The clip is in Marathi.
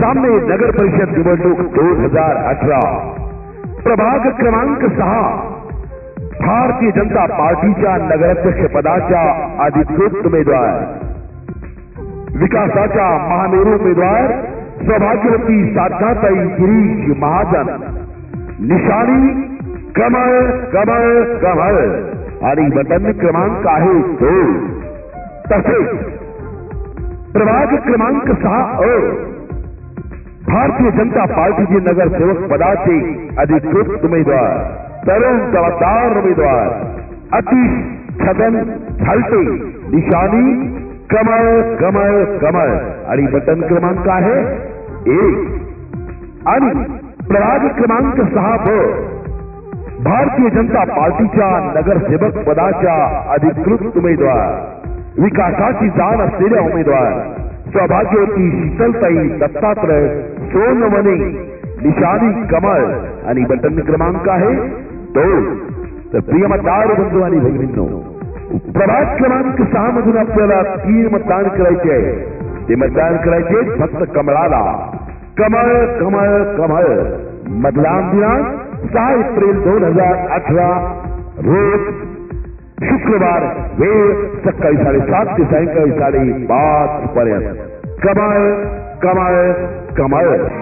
सामने नगर परिषद निवडणूक 2018 प्रभाग क्रमांक 6 भारतीय जनता पार्टीच्या नगराध्यक्ष पदाच्या अधिकृत उमेदवार विकासाच्या महामेरू उमेदवार सौभाग्यवती साधनाताई गिरीश महाजन निशाणी कमळ कमळ कमळ आणि बटन क्रमांक आहे 2. तसेच प्रभाग क्रमांक 6 भारतीय जनता पार्टीचे नगरसेवक पदाचे अधिकृत उमेदवार तरुण जबाबदार उमेदवार अतिश छगन झालटे निशाणी कमळ कमळ कमळ आणि बटन क्रमांक आहे 1. आणि प्रभाग क्रमांक 6 भारतीय जनता पार्टीच्या नगरसेवक पदाच्या अधिकृत उमेदवार विकासाची जाण असलेल्या उमेदवार सौभाग्यवती शीतलताई दत्तात्रय सोनवणे निशाणी कमळ आणि बटन क्रमांक आहे 2. तर प्रिय मतदार बंधू आणि भगिनींनो, प्रभाग क्रमांक 6 मधून आपल्याला 3 मतदान करायचे आहे. ते मतदान करायचे फक्त कमळाला. कमळ कमळ कमळ. मतदान दिनांक 6 एप्रिल 2018 रोज शुक्रवार. वेळ सकाळी 7:30 ते सायंकाळी 5:30 पर्यंत. कमळ कमळ कमळ.